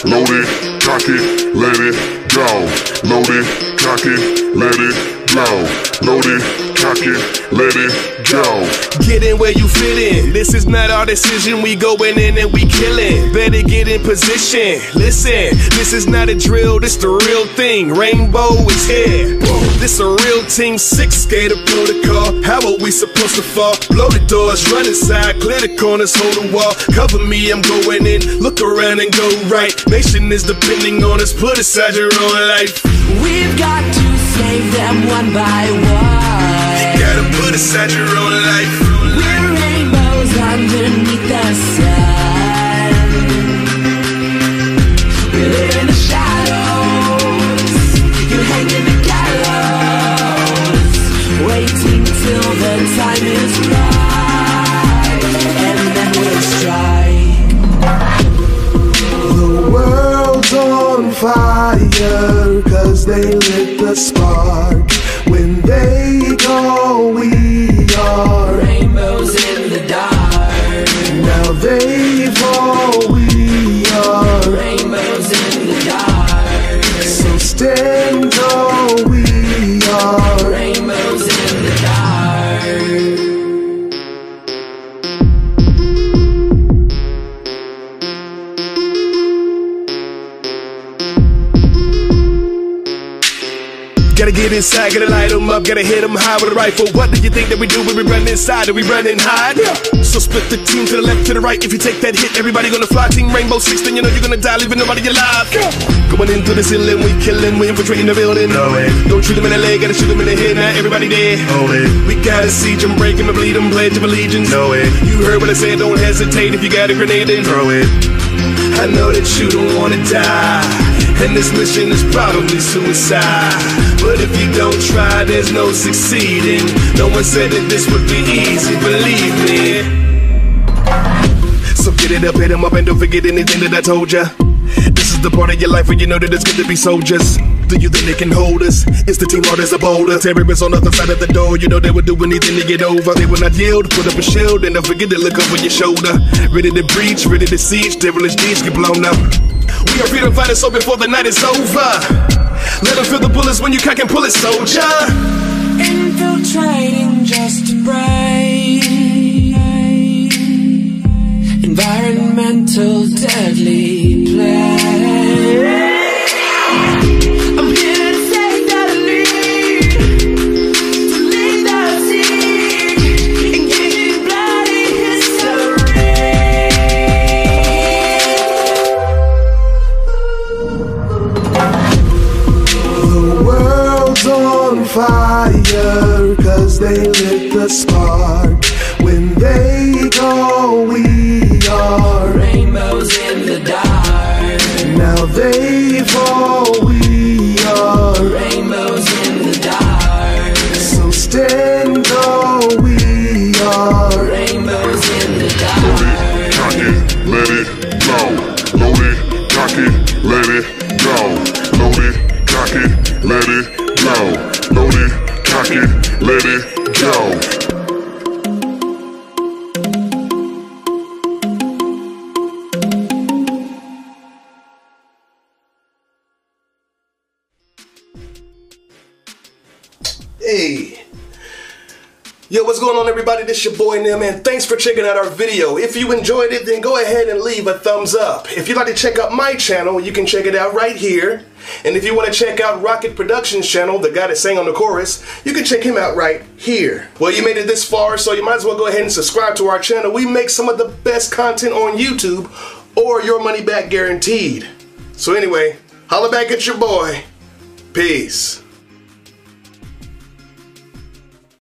Load it, cock it, let it go. Load it, cock it, let it go. Load it, cock it, let it go. Get in where you fit in. This is not our decision. We going in and we killing. Better get in position. Listen, this is not a drill. This the real thing. Rainbow is here. This a real team 6 skater protocol. How are we supposed to fall? Blow the doors, run inside, clear the corners, hold the wall. Cover me, I'm going in. Look around and go right. Nation is depending on us. Put aside your own life. We've got to save them one by one. You gotta put aside your own life. We're rainbows underneath the sun. We live in the shadows. You hang in the gallows, waiting till the time is right, and then we'll strike. The world's on fire, 'cause they lit the spark. When they go, we are rainbows in the dark. Now they fall, we are rainbows in the dark. So stand tall, we are rainbows in the dark. Gotta get inside, gotta light them up, gotta hit them high with a rifle. What do you think that we do when we run inside? Do we run and hide? So split the team to the left, to the right. If you take that hit, everybody gonna fly. Team Rainbow 6, then you know you're gonna die, leaving nobody alive. Going into the ceiling, we killing, we infiltrating the building. Don't shoot them in the leg, gotta shoot them in the head, now everybody dead. We gotta siege them, break them, and bleed them, pledge of allegiance. You heard what I said, don't hesitate. If you got a grenade, then throw it. I know that you don't wanna die, and this mission is probably suicide. But if you don't try, there's no succeeding. No one said that this would be easy, believe me. So get it up, hit 'em up, and don't forget anything that I told ya. This is the part of your life where you know that it's good to be soldiers. Do you think they can hold us? It's the team hard as a boulder. Terrorists on the other side of the door. You know they would do anything to get over. They will not yield. Put up a shield and don't forget to look over your shoulder. Ready to breach, ready to siege. Devilish deeds get blown up. We are freedom fighters, so before the night is over, let them feel the bullets when you cock and pull it, soldier. Infiltrating just to break. Environmental deadly play. I'm here to take that lead, to lead the siege, and give you bloody history. The world's on fire, 'cause they lit the spark. When they go, we are rainbows in the dark. Now they fall, we are rainbows in the dark. So stand tall, we are rainbows in the dark. Cock it, let it go. Load it, cock it, let it go. Load it, cock it, let it go. Load it, cock it, let it go. Hey, yo, what's going on, everybody? This your boy Nim, and thanks for checking out our video. If you enjoyed it, then go ahead and leave a thumbs up. If you'd like to check out my channel, you can check it out right here. And if you want to check out Rocket Productions channel, the guy that sang on the chorus, you can check him out right here. Well, you made it this far, so you might as well go ahead and subscribe to our channel. We make some of the best content on YouTube, or your money back guaranteed. So anyway, holla back at your boy. Peace.